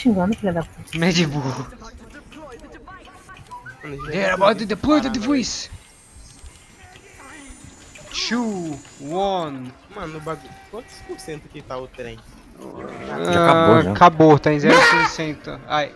xingando, filha da puta. Mad burro. Yeah, about to deploy the device. 2, 1. Mano, o bagulho. Quantos por cento que tá o trem? Já acabou, já. Acabou, tá em 0%. Ai.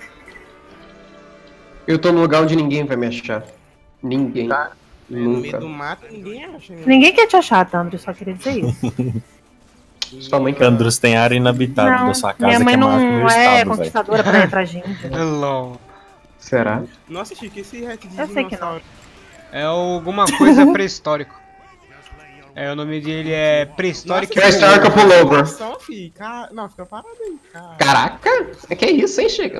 Eu tô no lugar onde ninguém vai me achar. Ninguém. No meio Nunca. do mato ninguém acha. Né? Ninguém quer te achar, Tandro, só queria dizer isso. Sua mãe que Candrus tem área inabitável Não, da sua casa minha que mãe é maior que o meu não é estado, velho. conquistadora pra ir pra gente. LOL. Será? Nossa, Chico, esse hat de Eu sei que dinossauro. É alguma coisa pré-histórico. É, o nome dele é Prehistoric. Pré-histórico Pullover. Não, fica parado aí, cara. Caraca! É que é isso, hein, Chica?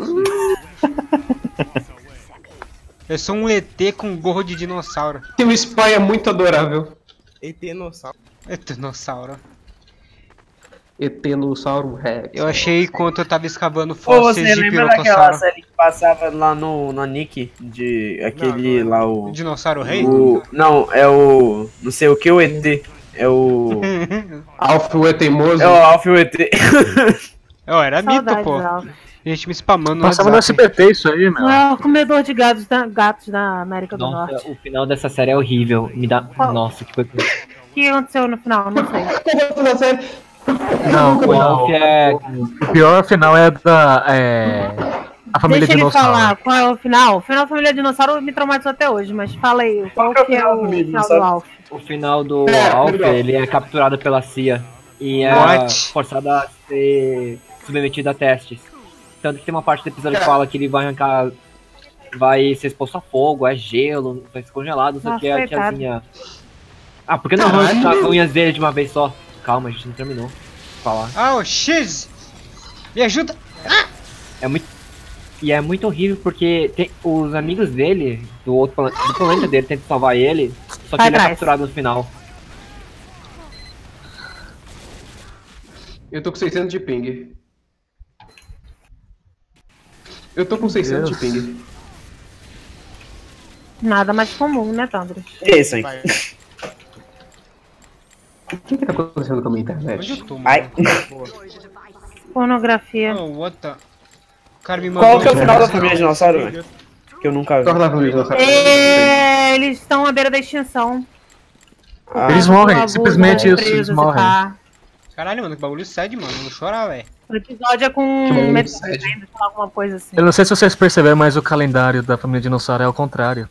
Eu sou um ET com gorro de dinossauro. Seu spy é muito adorável. Etenossauro. Dinossauro. Etenossauro Rex. Eu achei enquanto eu tava escavando Pô, fósseis você de lembra daquela pirocossauro. série que passava lá no Nick? De aquele Não, lá, o. Dinossauro rei? Não, é o. Não sei o que, o ET. É o. Alf o teimoso. É o Alf e o ET. Eu era mito, Saudades, pô. Alf. Gente me spamando no Passava no WhatsApp. SBT isso aí, meu. Não é o comedor de gatos da América do Nossa, Norte. o final dessa série é horrível. Me dá. Qual? Nossa, que coisa. O que aconteceu no final? Não sei. Não, O Alf é. o pior final é da. A família Deixa ele dinossauro. falar qual é o final. O final da Família Dinossauro me traumatizou até hoje, mas fala aí, qual Qual que é o Família final do Dinossauro? Alf? O final do Alf, ele é capturado pela CIA e é What? forçado a ser submetido a testes. Tanto que tem uma parte do episódio que fala que ele vai arrancar. Vai ser exposto a fogo, é gelo, vai ser congelado, só Nossa, que a coitado. tiazinha. Ah, por que não arranca as unhas dele de uma vez só? Calma, a gente não terminou de falar. Ah, o X! Me ajuda! É muito. E é muito horrível porque tem os amigos dele, do planeta dele, tentam salvar ele, só que Vai ele é atrás. capturado no final. Eu tô com 600 de ping. Eu tô com 600 de ping. Nada mais comum, né, Tandro? É isso aí. Vai. O que tá acontecendo com a minha Onde eu internet? tô, mano? Ai. Pornografia. Oh, what the... O cara me mandou... Qual que é o final da família dinossauro, velho? Que eu nunca vi. Corre lá comigo, dinossauro. Eles estão à beira da extinção. Ah, Eles O morrem, abuso simplesmente das isso, eles empresas e morrem. pá. Caralho, mano, que bagulho sério, mano. Eu vou chorar, velho. O episódio é com bagulho metade, sério. ainda, sei lá, alguma coisa assim. Eu não sei se vocês perceberam, mas o calendário da família dinossauro é ao contrário.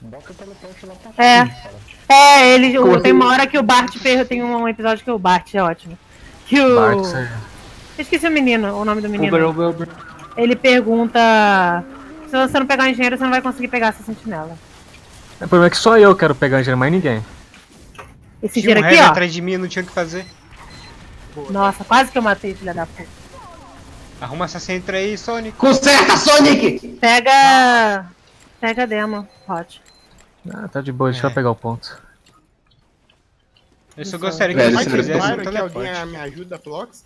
Tem uma hora que o Bart tem um episódio que o Bart é ótimo. Que o. Bart, sério. Eu esqueci o nome do menino. Uber. Ele pergunta: se você não pegar o engenheiro, você não vai conseguir pegar essa sentinela. O problema é que só eu quero pegar engenheiro, mais ninguém. Esse Tinha um engenheiro aqui, heavy ó. atrás de mim, eu não tinha o que fazer. Nossa, quase que eu matei, filha da puta. Arruma essa centra aí, Sonic. Conserta, Sonic! Pega a demo, Hot. Ah, tá de boa, deixa eu pegar o ponto. Eu só gostaria que Velho, você você fizesse Claro um que alguém teleporte. me ajuda, Flox?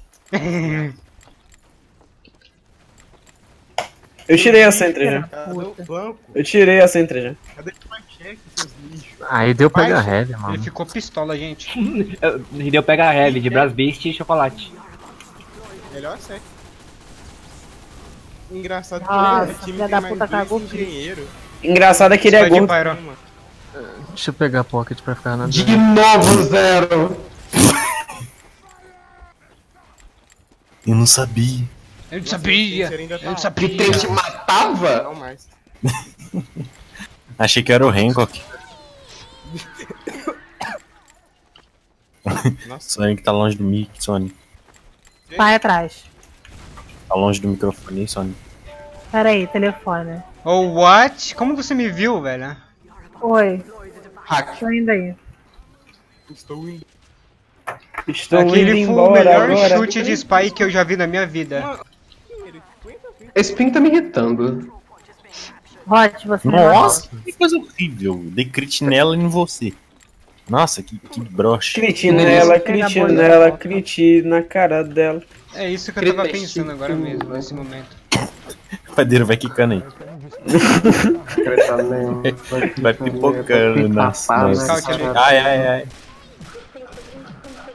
Eu tirei a Sentry já. Cadê o banco? Eu tirei a Sentry já. Cadê o cheque, seus lixos? Aí deu pegar Mas- heavy, Ele mano. ficou pistola, gente. E deu pega heavy de Brass Beast e chocolate. Melhor série. Engraçado Nossa, que o time filha tem da mais puta dois cagou engenheiros. Engraçado é que ele é Só de gordo. Pyro. Deixa eu pegar a pocket pra ficar na De novo, zero! Eu não sabia. Eu não sabia. Esse ainda tá Eu não lá. sabia. Que trem te matava? Não mais. Achei que era o Hancock. Nossa. Sonic tá longe do mic, Sonic. Vai atrás. Tá longe do microfone, Sonic. Pera aí, telefone. Oh, what? Como você me viu, velho? Oi, Hack. tô indo aí. Estou indo. Estou indo Aquele foi o embora melhor agora. chute de spy que eu já vi na minha vida. Esse ping tá me irritando. Hot, você Nossa, que coisa horrível. Dei crit nela e em você. Nossa, que broche. Criti nela, criti nela, criti na cara dela. É isso que eu tava pensando agora mesmo, nesse momento. O padeiro vai quicando aí. Vai pipocando nas... Scout ali. Ai.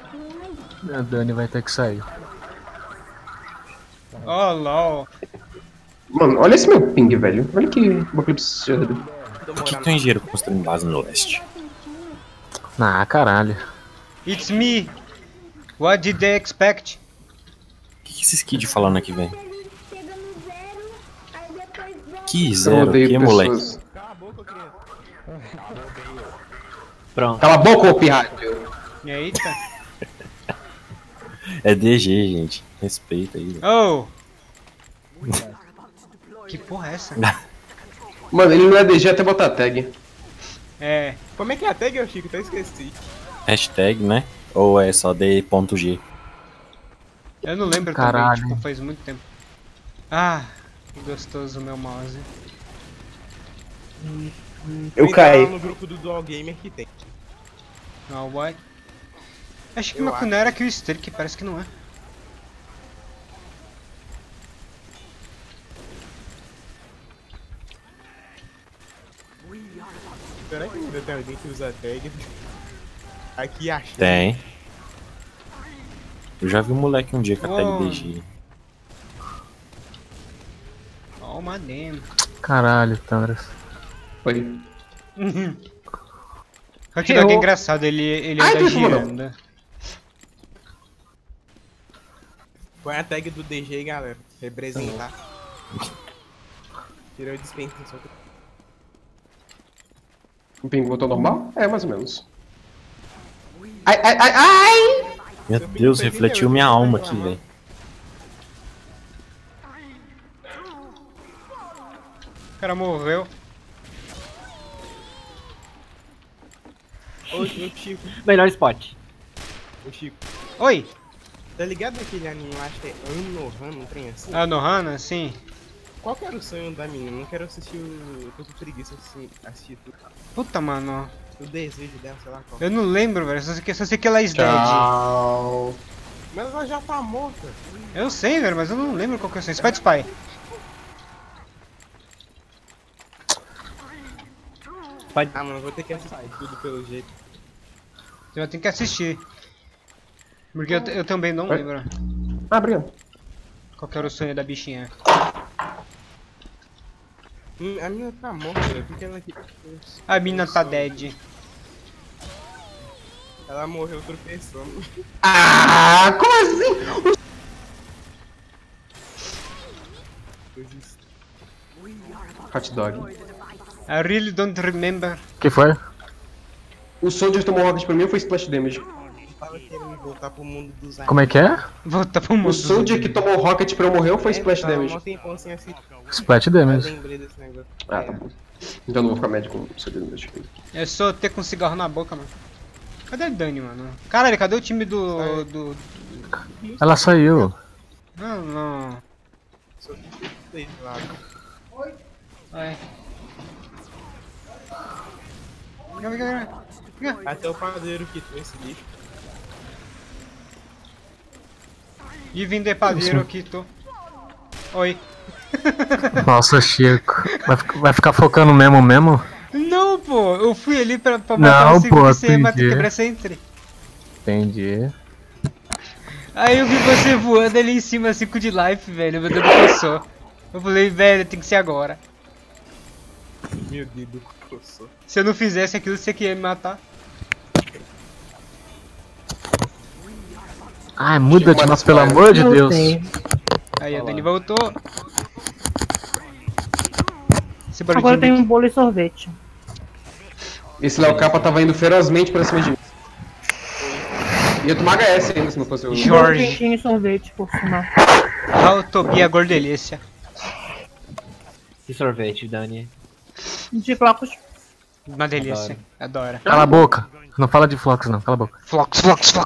A Dani vai ter que sair. Oh, lol. Mano, olha esse meu ping, velho. Olha que bagulho absurdo. Por que tem engenheiro construindo base no leste? Ah, caralho. It's me. What did they expect? O que esses kids falando aqui, velho? Que Eu zero, odeio que pessoas. moleque? Pronto. Cala a boca, ô pirrádio. Eita. É DG, gente. Respeita aí, velho. Oh. Que porra é essa? Mano, ele não é DG até botar tag. É. Como é que é a tag, Chico? Até esqueci. Hashtag, né? Ou é só D.G? Eu não lembro Caralho. também, tipo, faz muito tempo. Ah, que gostoso o meu mouse. Eu Entra caí. lá no grupo do Dual Gamer que tem. Ah, what? Acho que Eu meu acho. não era que o Sterk, parece que não é. Será que ainda tem alguém que usa tag? Aqui acha. Tem. Eu já vi um moleque um dia com a Oh. tag DG. Oh, madame. Caralho, Tandras. Foi. Hot Dog é engraçado, ele Ai, anda que foda. girando. Põe a tag do DG, galera. Representar. Tirou o dispensa. Só que... O ping voltou normal? É, mais ou menos. Ai, ai, ai, ai! Meu Deus, refletiu minha alma aqui, velho. O cara morreu. Ô, Chico, Melhor spot. ô Chico. Oi! Tá ligado aquele anime lá, acho que é Anohana, um trem assim? A Nohana, sim. Qual que era o sonho da menina? Não quero assistir o... Tô com preguiça de assistir tudo. Puta, mano. O desejo dela, sei lá qual. Eu não lembro, velho. Só sei que ela é dead. Tchau. Mas ela já tá morta. Eu sei, velho, mas eu não lembro qual que é o sonho. Spy Spy. Ah, mano, eu vou ter que assistir tudo pelo jeito. Eu tenho que assistir. Porque eu também não Oi? lembro Ah, obrigado. qual que era o sonho da bichinha. A menina tá morta, porque ela... A mina tá dead. Ela morreu tropeçando. Ah, como assim? Hot dog. I really don't remember. Que foi? O Soldier tomou rocket pra mim ou foi splash damage? Tava querendo voltar pro mundo dos Como é que é? Volta pro mundo. O Soldier que tomou rocket pra eu morrer ou foi splash damage? Um tempão sem assistir. Splat Eu damage. lembrei desse negócio. Ah, tá bom. Então eu não vou ficar médico com o Soldier damage. É só ter com um cigarro na boca, mano. Cadê a Dani, mano? Caralho, cadê o time do... Ela saiu. Não, não. Só que tem lá. Vai. Vem. Até o padeiro que tem esse bicho. E vim de padeiro aqui, tô. Oi. Nossa, Chico. Vai ficar focando mesmo? Não, pô. Eu fui ali pra matar Não, o segundo pô, você matar entendi. quebrar sentry. Entendi. Aí eu vi você voando ali em cima, 5 de life, velho. Meu dedo coçou. Eu falei, velho, tem que ser agora. Meu Deus do coçou. Se eu não fizesse aquilo, você que ia me matar. Ai, muda de nossa, pelo amor de Deus. Aí a Dani voltou. Esse barulho Agora de tem um bolo e sorvete. Esse Léo Capa tava indo ferozmente pra cima de mim. Ia tomar HS ainda se não fosse o... Bolo Jorge. quentinho e sorvete, por sinal. Autobia gordelícia. Que sorvete, Dani. De flocos. Uma delícia. Adoro. Cala a boca. Não fala de flocos, não. Cala a boca. Flox.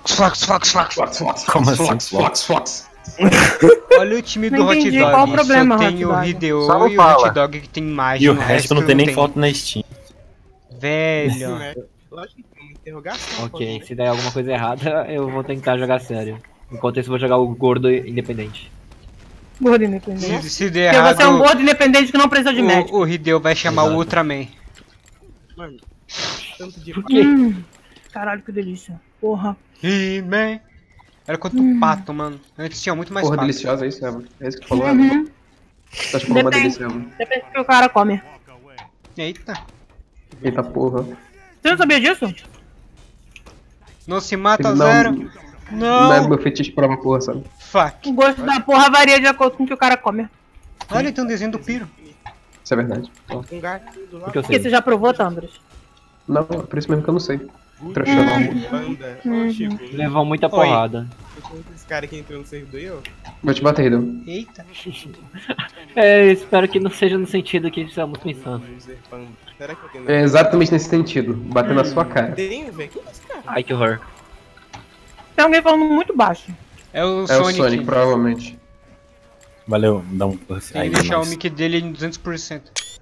Como assim? Fox. Olha o time do Não Hot entendi Dog. qual o problema, Só Hot tem o Dog. Hideo Só não e o fala. Hot Dog que tem mais. E o resto não tem nem foto na Steam. Velho. Né? Lógico que tem uma interrogação. Ok, se der alguma coisa errada, eu vou tentar jogar sério. Enquanto isso, eu vou jogar o gordo independente. Gordo independente. Se der Porque você é um errado, gordo independente que não precisa de médico. o Hideo vai chamar Exato. o Ultraman. Mano, tanto de... Caralho, que delícia. Porra. He-Man. Era contra o pato, mano. Antes tinha muito mais Porra pato. deliciosa, é isso, né? É isso que tu falou, né? Uhum. Tá tipo uma delícia mesmo. Depende do que o cara come. Eita. Eita porra. Você não sabia disso? Não se mata, Não. zero. Não é Não. meu fetiche pra uma porra, sabe? Fuck. O gosto da porra varia de acordo com o que o cara come. Olha, tem um desenho do Piro. Isso é verdade. Ó. Um gato do lado. Porque eu Porque sei. você já provou, Tandros? Não, é por isso mesmo que eu não sei. Trouxão. Banda. Ô, Chico, Levou muita porrada. esse cara que entrou no servidor aí, ó. Vou te bater, Ridão. Eita. Espero que não seja no sentido que estamos pensando. User Panda. Será que eu tenho? É exatamente nesse sentido. Bater na sua cara. Tem, velho? Quem é esse cara? Ai, que horror. Tem alguém falando muito baixo. É o É o Sonic. Sonic, provavelmente. Valeu, dá um plus Tem aí. que deixar o mas- mic dele em 200%.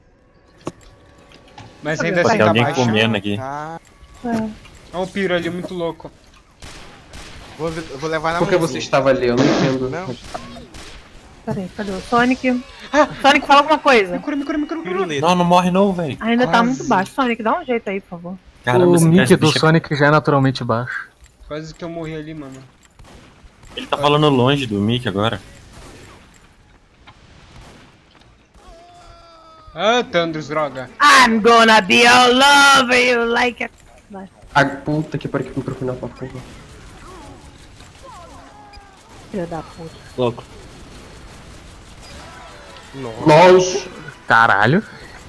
Mas Cadê? ainda Pô, assim tem tá alguém baixo. comendo aqui. Ah, Olha o Piro ali, muito louco. vou levar na Por que você mãozinha. estava ali? Eu não entendo. Não. Peraí, cadê o Sonic? Sonic, fala alguma coisa. Me cura, me cura, me cura, me cura. Piruleta. Não, não morre não, velho. Ainda tá Quase. muito baixo. Sonic, dá um jeito aí, por favor. Caramba, O esse mic do bicho- Sonic já é naturalmente baixo. Quase que eu morri ali, mano. Ele tá falando longe do mic agora. Ah, Tandros, droga. I'm gonna be all over you like a... Vai, Ah, puta que pariu que o microfone na porra. filho da puta. Louco. Nossa! Caralho.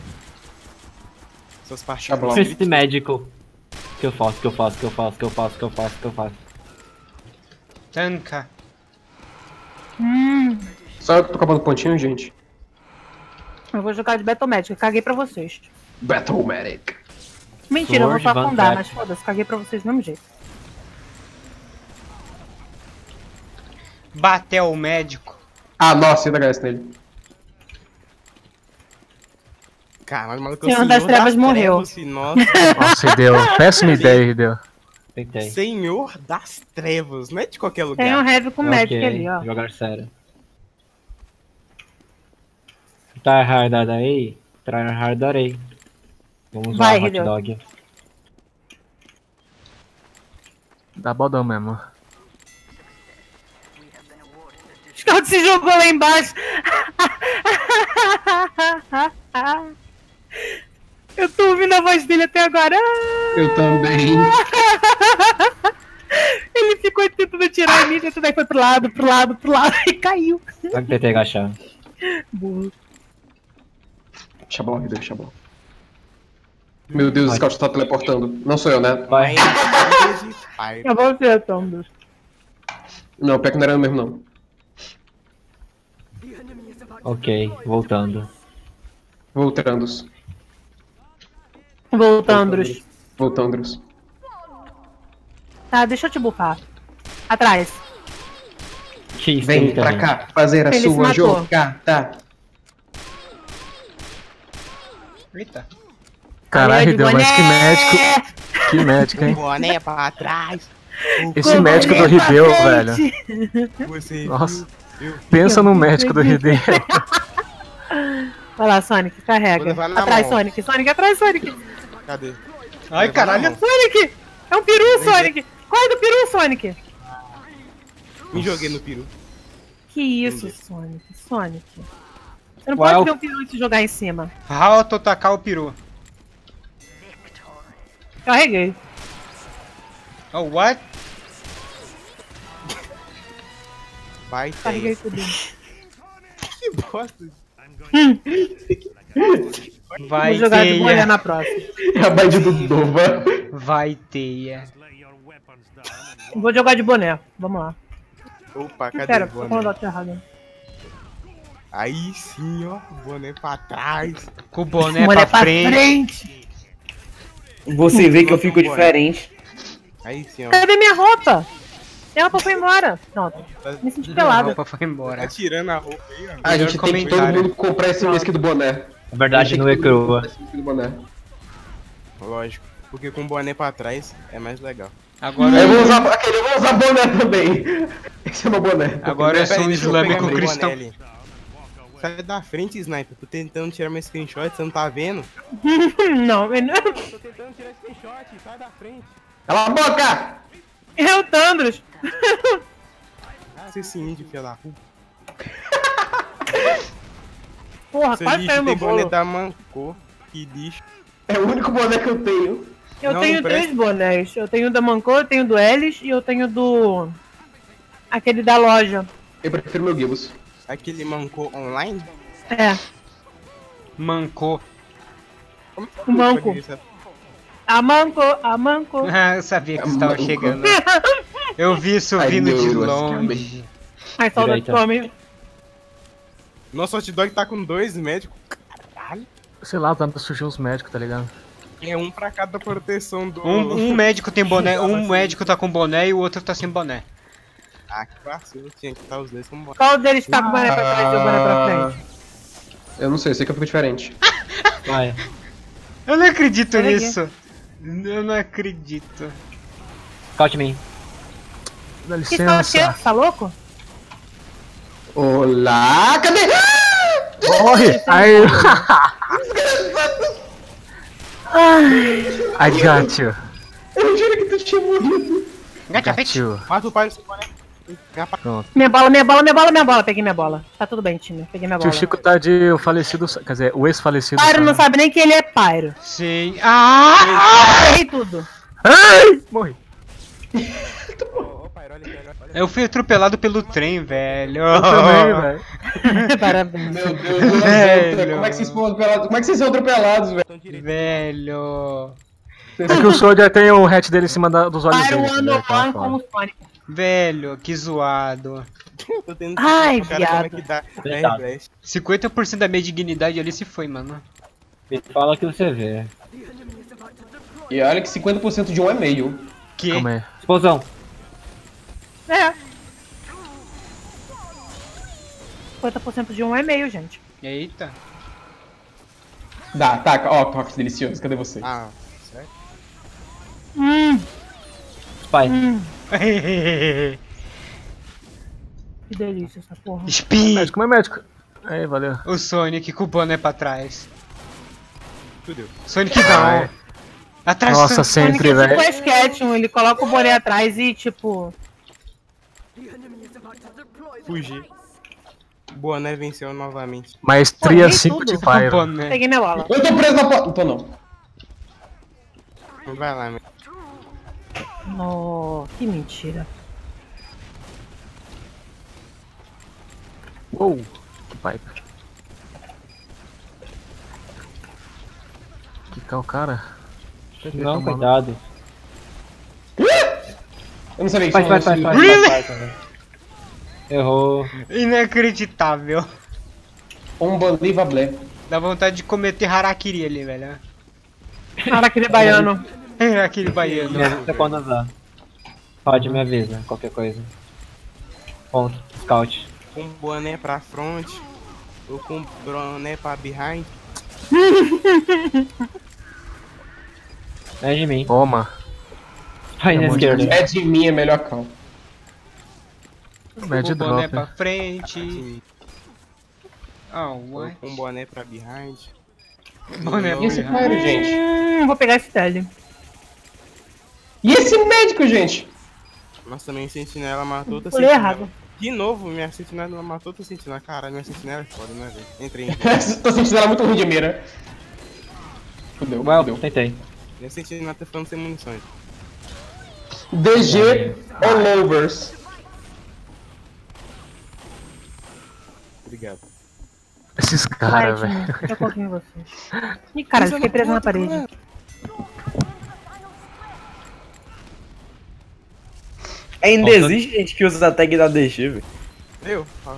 Suas partículas. Tá bom. Esse médico. Que eu faço. Tanca. Só eu que tô acabando pontinho, gente. Eu vou jogar de Battle Magic, eu caguei pra vocês. Battle Medic. Mentira, eu vou Sword só Van afundar, Trapp. mas foda-se, caguei pra vocês do mesmo jeito. Bateu o médico. Ah, nossa, ainda HS nele. Caralho, maluco. Senhor das Trevas morreu. Trevas, filho, nossa. Nossa, Hideu. Péssima ideia, Hideu. Tentei. Senhor das Trevas. Não é de qualquer lugar. Tem um Heavy com Magic Ok, ali, ó. jogar sério. Tryhardarei. Tryhardarei. Vamos Vai, lá, hot Hideo. dog. Dá bodão mesmo. Scout se jogou lá embaixo. Eu tô ouvindo a voz dele até agora. Eu também. Ele ficou tentando tirar a mídia, daí foi pro lado e caiu. Vai que tentei agachar. Burro. Xablão, Ridão, Xablão. Meu Deus, o Scout tá teleportando. Não sou eu, né? Vai. Eu vou ver, Tom. Não, pior que não era eu mesmo, não. Ok, voltando. Voltandos. Voltandros. Voltandros. Tá, deixa eu te bufar. Atrás. X, Vem tenta, pra né? cá fazer a Ele se sua matou. jogada. Eita. Caralho, Aí, Hideu, mas que médico. Que médico, hein? Boné pra trás. Esse médico do Boné pra Hideu, frente. velho. Você Nossa. Pensa no médico do Hideu. Vai lá, Sonic, Vou carrega. levar na Atrás, mão. Sonic. Sonic, atrás, Sonic. Cadê? Ai, caralho. Sonic! É um peru, Sonic! Corre do peru, Sonic! Me joguei no peru. Que isso, Sonic? Sonic. Você não Uau. pode ver um peru e se jogar em cima. Auto-tacar o peru. Carreguei. Oh, what? Vai, Carreguei tem. tudo. Que bosta. Vai, Vou jogar de boné teia. na próxima. É a band do Dova. Vai, teia. Vou jogar de boné. Vamos lá. Opa, cadê Pera, o tô com o boné? dot errado. Aí sim, ó. Boné pra trás. Com o boné Boné pra frente. Você vê que eu fico diferente. Aí sim, ó. Cadê minha roupa? Minha roupa foi embora. Não, me senti A pelada. roupa foi Tá embora. tirando a roupa aí, ó. A gente tem que todo comentário. mundo comprar esse whisky do boné. Na verdade, Tem não que é todo mundo crua. comprar esse whisky do boné. Lógico. Porque com boné pra trás é mais legal. Agora, Eu vou usar aquele, eu vou usar boné também. Esse é meu boné. agora eu sou um Deixa eu islâmico pegar meu cristão. boné ali. Sai da frente, Sniper. Tô tentando tirar meu screenshot, você não tá vendo? Não, ele não. Tô tentando tirar screenshot, sai da frente. Cala a boca! É o Tandros. Você esse índio, filho da puta. Porra, Seu quase lixo caiu tem meu boné bolo. da Manco. Que lixo. É o único boné que eu tenho. Eu Não, tenho não presta. 3 bonés. Eu tenho da Manco, eu tenho do Elis e eu tenho do... Aquele da loja. Eu prefiro meu Gibbs. Aquele Manco online? É, Mancou. Como o Manco. A Manco, a Manco. Ah, eu sabia que você tava Manco. chegando. Eu vi isso Ai, vindo de meu, longe. Ai, saudade Direita. do homem. Nosso hot dog tá com 2 médicos. Caralho. Sei lá, dá pra surgir uns médicos, tá ligado? É um pra cada proteção do... Um médico tem boné, um médico tá com boné e o outro tá sem boné. Ah, que vacilo. Tinha que estar os dois com boné. Qual deles tá com o boné pra trás e o boné pra frente? Eu não sei, eu sei que eu fico diferente. Vai. Eu não acredito Olha aqui. nisso. Eu não acredito. Scout me. Dá Que tá licença. aqui? Tá louco? Olá, cadê? Morre! Aí. I got you. Eu juro que tu tinha morrido. Got you. Mata o pai do seu boné. Pronto. Minha bola, minha bola, minha bola, minha bola. Peguei minha bola. Tá tudo bem, time. Peguei minha Tio bola. Chico tá de o falecido, quer dizer, o ex-falecido. Pyro não Sam. sabe nem que ele é Pyro. Sim. Ah! Errei tudo. Ai! Morri. Ô, pai, olha aqui, olha. Eu fui atropelado pelo trem, velho. Eu também, velho. Parabéns. Meu Deus do Velho. céu. Como é que vocês foram atropelados? Como é que vocês são atropelados, velho? Velho. É que o Soldier tem o hatch dele em cima dos olhos Pyro dele. one entendeu? Tá on foda. como Sonic. Velho, que zoado. Tô tentando Ai, explicar pro cara como é viado. que dá Coitado. Airblast. 50% da minha dignidade ali se foi, mano. Me fala o que você vê. E olha que 50% de um é meio. Que? Calma aí. Explosão. É. 50% de um é meio, gente. Eita. Dá, taca. Ó, toque delicioso. Cadê você? Ah, certo? Spy. Que delícia essa porra. Spin! Médico, mas médico. Aí, valeu. O Sonic com o boné pra trás. Fudeu. Sonic não. Atrás Nossa, do Sonic sempre, é tipo velho. Ash Ketchum, ele coloca o boné atrás e tipo... Fugi. Boné venceu novamente. Maestria Porra, 5 tudo. de Pyro. boné. Peguei minha bola. Eu tô preso na porta. Não tô não. Vai lá, meu. Oh, que mentira. Uou. Que Piper. Que o cara. Não, coitado. Eu não sabia que Faz, tinha faz, um faz, lance- faz, faz, faz. Errou. Inacreditável. Unbelievable. Dá vontade de cometer harakiri ali, velho. Cara, aquele baiano. Harakiri baiano. Me avisa quando usar. Pode, me avisa, qualquer coisa. Ponto. Scout. Com boné pra front. Ou com boné pra behind. É de mim. Toma. Vai na É muito esquerda. É de mim, é melhor cal. Mad O boné drop. pra frente. Sim. Oh, Ou what? com boné pra behind. Boné E esse pra Pyro, gente? Vou pegar esse tele. E esse médico, gente? Mas também sentinela matou outra Falei sentinela. errado. De novo, minha sentinela matou outra sentinela. Caralho, minha sentinela é foda, né, velho? Entrei. Tô sentindo ela muito ruim de mira. Fudeu, Well, fudeu. tentei. Minha sentinela tá ficando sem munições. DG all overs. Obrigado. Esses Vai, caras, time. velho. Eu confio em vocês. Ih, cara, fiquei preso na parede. Ainda existe gente que usa a tag da DG, velho. Eu? Ah.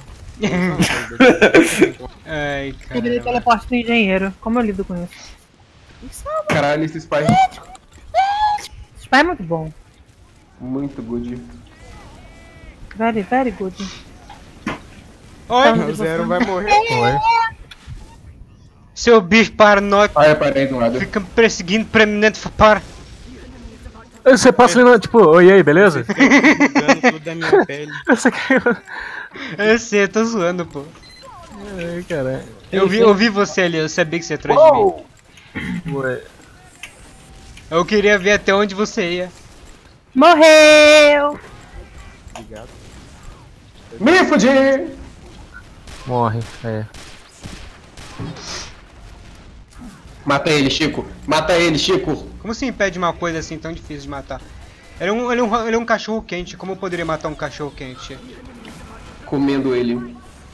Ai, Eu virei cara. teleporte do engenheiro. Como eu lido com isso? Caralho, esse spy. Spy é muito bom. Muito good. Very, very good. Oi, O Zero vai morrer. Oi. seu bicho paranoico Ah, eu parei do lado. fica me perseguindo permanente para. Você passa ali, tipo, oi aí, beleza? Dando tudo da minha pele. Você caiu. Eu sei, eu tô zoando, pô. Ai, caralho. Eu vi você ali, eu sabia que você ia atrás de mim. Ué. Eu queria ver até onde você ia. Morreu! Obrigado. Me fudi! Morre, é. Mata ele, Chico. Mata ele, Chico. Como se impede uma coisa assim tão difícil de matar? Ele é um cachorro quente. Como eu poderia matar um cachorro quente? Comendo ele.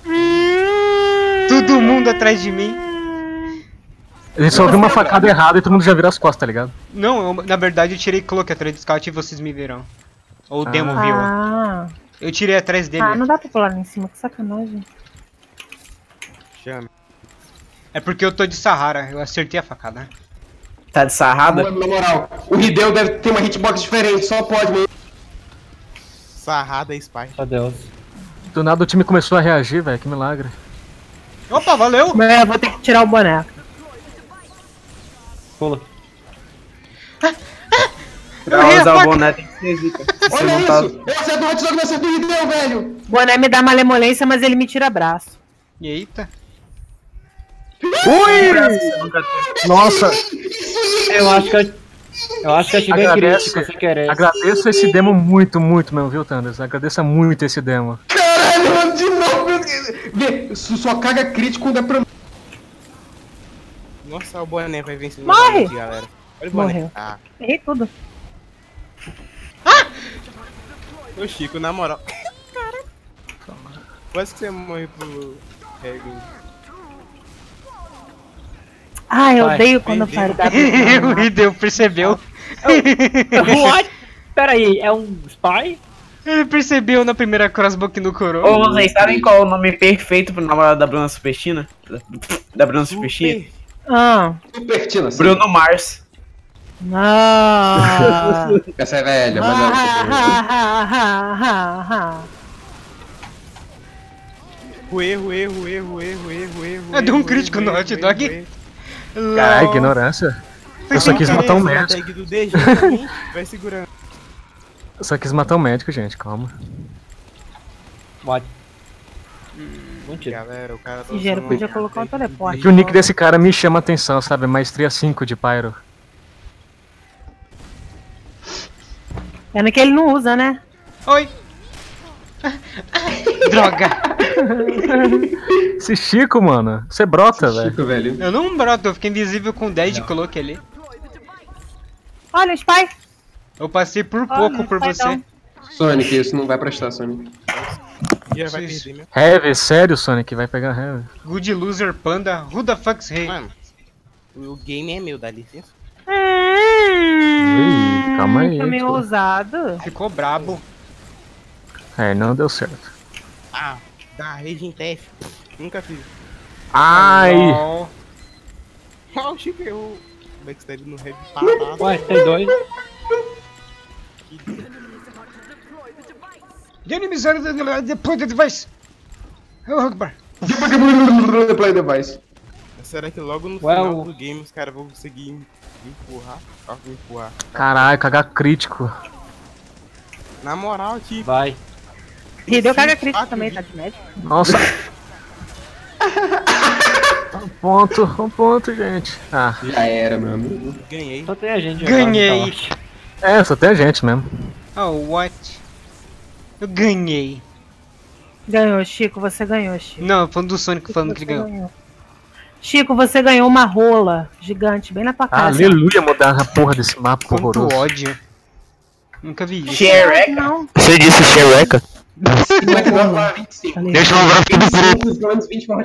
Todo mundo atrás de mim. Ele só viu uma facada errada e todo mundo já vira as costas, tá ligado? Não, na verdade eu tirei cloak atrás do scout e vocês me viram. Ou o demo viu. Ah, Eu tirei atrás dele. não dá pra pular lá em cima, que sacanagem. Chama. É porque eu tô de Sahara, eu acertei a facada. Tá de sarrada? Mano, na moral, o Hideo deve ter uma hitbox diferente, só pode, mano. Sarrada e Spy. Meu Deus. Do nada o time começou a reagir, velho, que milagre. Opa, valeu! Mas eu vou ter que tirar o boneco. Pula. Pra usar o boné tem que ser zica. Se você Olha não tá... isso! Eu acerto o hot dog, eu acerto o Hideo, velho! O boné me dá malemolência, mas ele me tira braço. Eita. Nossa, Eu acho que eu ativei crítico sem querer. agradeço esse demo muito, muito mesmo, viu, Thunders? Agradeço muito esse demo. Caralho, mano, de novo! Vê, só caga crítico quando é pra... Nossa, o boné vai vencer Morre! novamente, galera. Olha o boné. Morreu. Ah, Errei tudo. ô Chico, na moral. Quase que você morre pro Rego. Ah, eu Vai, odeio quando vem, eu paro O Hideo percebeu. What? Pera aí, é um spy? Ele percebeu na primeira crossbow que no coroa. Ô, vocês sabem qual é o nome perfeito pro namorado da Bruna Superchina? Da Bruna Superchina? Ah, Supertina, assim. Bruno Mars. ah, Essa é velha, mas Erro. Deu um crítico no hot dog. Caralho, ignorância. Eu só quis matar um médico. Tag do DG também, vai segurando. Eu só quis matar um médico, gente, calma. What? Mentira. Galera, o cara tá Ligeiro, usando podia uma colocar um tag do teleporte. É que o nick desse cara me chama a atenção, sabe? Maestria 5 de Pyro. Pena que ele não usa, né? Oi. Droga. Esse Chico, mano, você brota, velho. Chico, velho. Eu não broto, eu fiquei invisível com 10 de cloak ali. Olha, o Spy. Eu passei por Olha, pouco por Spy você. down. Sonic, isso não vai prestar, Sonic. Já vai Isso. perder, meu. Heavy, sério, Sonic, vai pegar Heavy. Good loser panda, who the fuck's hey? Mano, o game é meu, dá licença. calma aí, Tá meio pô. ousado. Ficou brabo. É, não deu certo. Ah, da rage em TF. Nunca fiz. Ai! LOL. Ah, o Chico errou. Backstab no heavy parado. Ué, tem dois. The enemies are deployed device. Oh, Akbar. Play device. Será que logo no Ué, final o- do game os caras vão conseguir me empurrar? Ó, me empurrar. Caralho, cagar crítico. Na moral, tipo. Vai. E deu carga Sim, crítica quatro também, de- tá de médico. Nossa. Um ponto, gente. Ah, Já era, meu amigo. Ganhei. Só tem a gente. Ganhei. é, só tem a gente mesmo. Oh, what? Eu ganhei. Ganhou, Chico, você ganhou, Chico. Não, falando do Sonic falando que ele Você ganhou. Chico, você ganhou uma rola gigante bem na tua cara. Aleluia, mudar a porra desse mapa Quanto horroroso. ódio. Nunca vi isso. Xereca. Não, Você disse xereca? Como é que nós lá 25? falei. Deixa eu ver 25 anos, 20